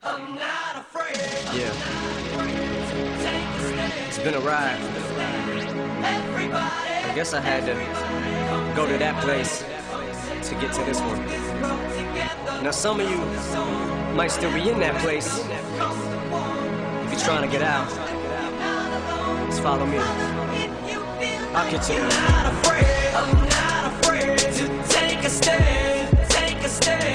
I'm not afraid. Yeah, it's been a ride. I guess I had to go to that place to get to this one. Now some of you might still be in that place. If you're trying to get out, just follow me. I'll get you there. I'm not afraid to take a stand, take a stand.